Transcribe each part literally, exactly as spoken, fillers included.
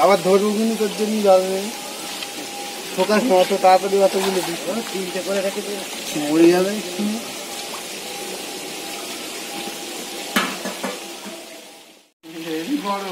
আবার ধরবো কিন্তু তোর জন্য যাবে ফোকাস না অত তাড়াতাড়ি অতগুলো দিস তিনটে করে রেখে দিয়ে মরে যাবে বড়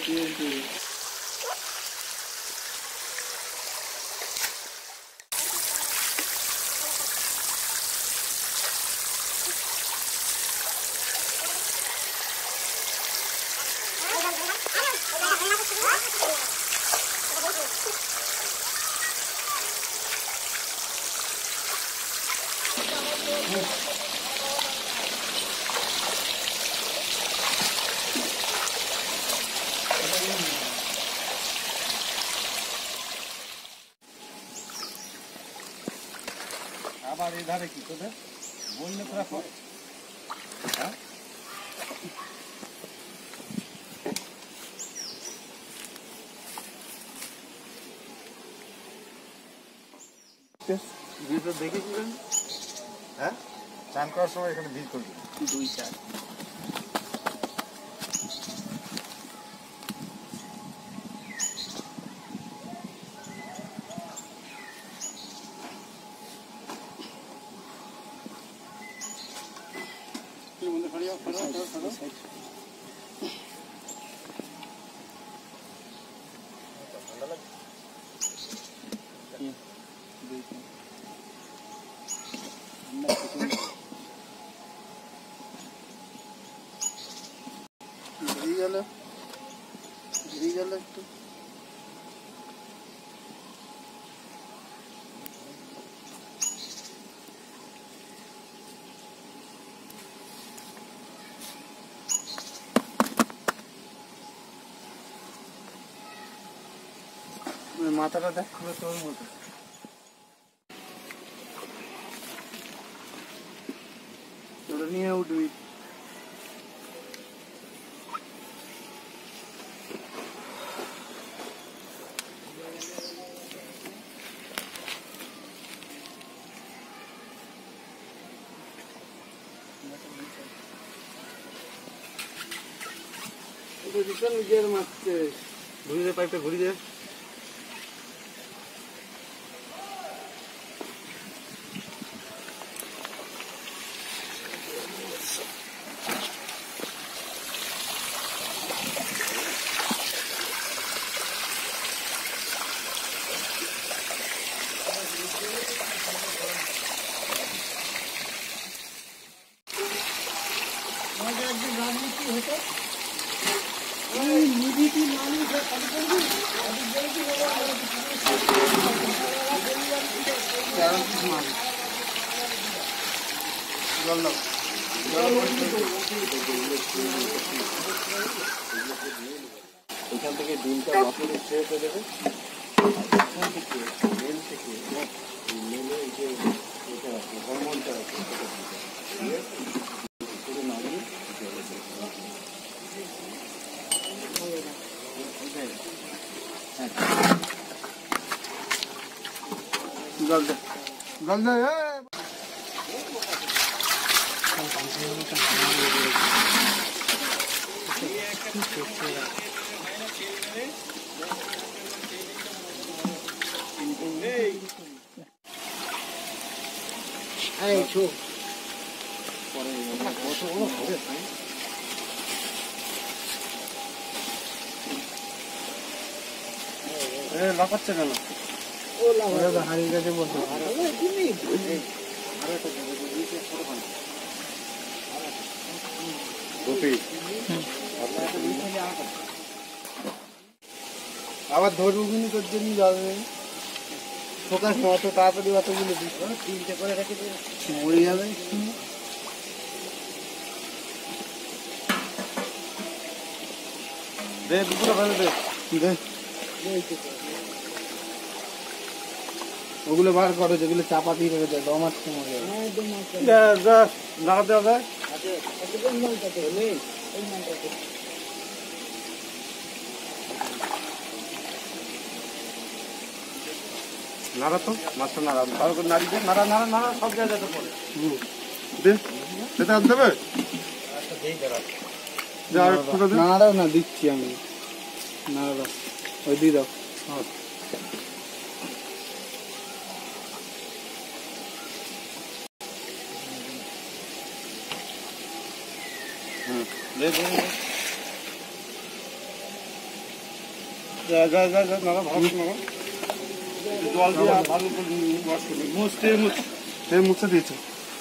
আবার এই ধারে কি তোদের বললে তোরা কর হ্যাঁ ভিতর দেখেছিলেন হ্যাঁ চান করার সময় এখানে ভিড় করবি দুই চার একটু মাথাটা দেখ খুলে তোর মতো তোরা নিয়ে উঠবি নিজের মারছে ঘুরি দে পাইপটা ঘুরি দে একদিন রাজনীতি হতো নিবিটি মানুষ জল দাও এখান থেকে ডিমটা বাপরে ছেড়ে দেবে এখান থেকে মেল থেকে মেলে এই যে এটা আছে হরমোনটা আছে দিয়ে করে নামিয়ে জল দে জল দে এই ছো পরে কত হবে এ লাগাচ্ছে কেন ও লাগা হারিয়ে গেছে বলতো আর তুমি আর একটা দিকে ছোট বান গোপি আবার ধরবো কিন্তু তোর জন্য যাবে ফোকাস না অত তাড়াতাড়ি অতগুলো দিস তিনটে করে রেখে দিয়ে মরে যাবে দে দুপুরে ফেলে দে দে ওগুলো বার করো যেগুলো চাপা দিয়ে রেখে দেয় দম আসতে মরে যাবে নাড়াতে হবে নাড়া তো মাছটা নাড়া ভালো করে নাড়ি দে নাড়া নাড়া নাড়া সব জায়গাতে পড়ে দে সেটা আনতে হবে নাড়াও না দিচ্ছি আমি নাড়া ওই দিয়ে দাও। হ্যাঁ হুম দে দে যা যা যা যা না ভালো না জল দিয়ে ভালো করে ওয়াশ করে মুছতে মুছ তে মুছে দিয়েছে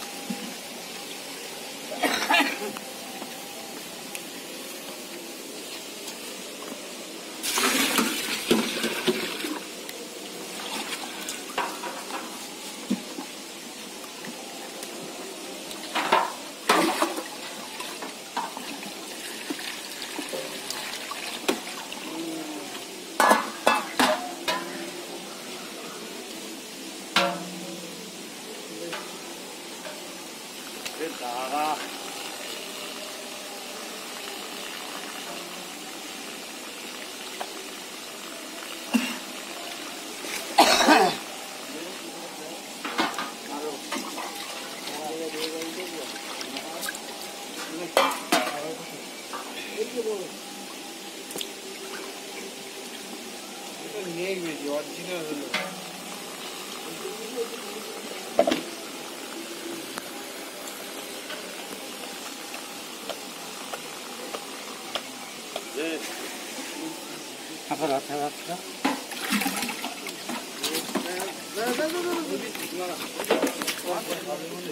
দাঁড়া অরিজিনাল হলো আবার আচ্ছা আচ্ছা না না না না